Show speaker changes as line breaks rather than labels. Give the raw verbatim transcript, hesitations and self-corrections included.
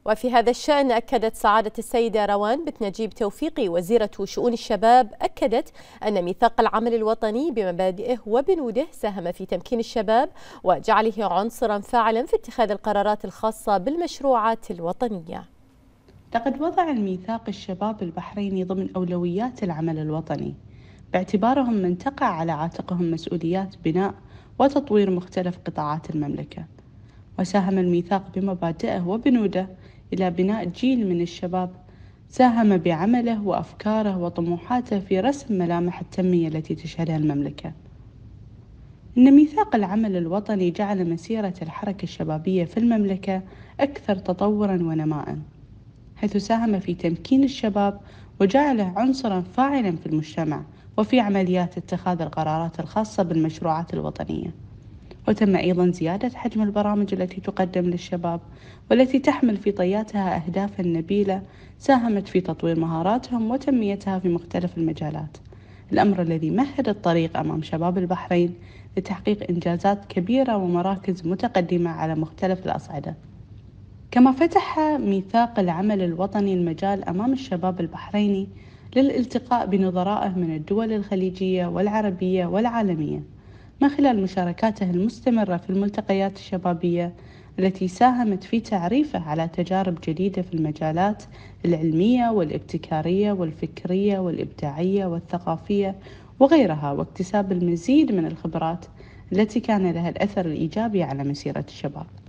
وفي هذا الشأن أكدت سعادة السيدة روان بنت نجيب توفيقي وزيرة شؤون الشباب أكدت أن ميثاق العمل الوطني بمبادئه وبنوده ساهم في تمكين الشباب وجعله عنصرا فاعلا في اتخاذ القرارات الخاصة بالمشروعات الوطنية.
لقد وضع الميثاق الشباب البحريني ضمن أولويات العمل الوطني، باعتبارهم من تقع على عاتقهم مسؤوليات بناء وتطوير مختلف قطاعات المملكة. وساهم الميثاق بمبادئه وبنوده إلى بناء جيل من الشباب ساهم بعمله وأفكاره وطموحاته في رسم ملامح التنمية التي تشهدها المملكة. إن ميثاق العمل الوطني جعل مسيرة الحركة الشبابية في المملكة أكثر تطوراً ونماءً، حيث ساهم في تمكين الشباب وجعله عنصراً فاعلاً في المجتمع وفي عمليات اتخاذ القرارات الخاصة بالمشروعات الوطنية. وتم أيضاً زيادة حجم البرامج التي تقدم للشباب والتي تحمل في طياتها أهدافاً نبيلة ساهمت في تطوير مهاراتهم وتنميتها في مختلف المجالات، الأمر الذي مهد الطريق أمام شباب البحرين لتحقيق إنجازات كبيرة ومراكز متقدمة على مختلف الأصعدة. كما فتح ميثاق العمل الوطني المجال أمام الشباب البحريني للالتقاء بنظرائه من الدول الخليجية والعربية والعالمية، من خلال مشاركاته المستمرة في الملتقيات الشبابية التي ساهمت في تعريفه على تجارب جديدة في المجالات العلمية والابتكارية والفكرية والإبداعية والثقافية وغيرها، واكتساب المزيد من الخبرات التي كان لها الأثر الإيجابي على مسيرة الشباب.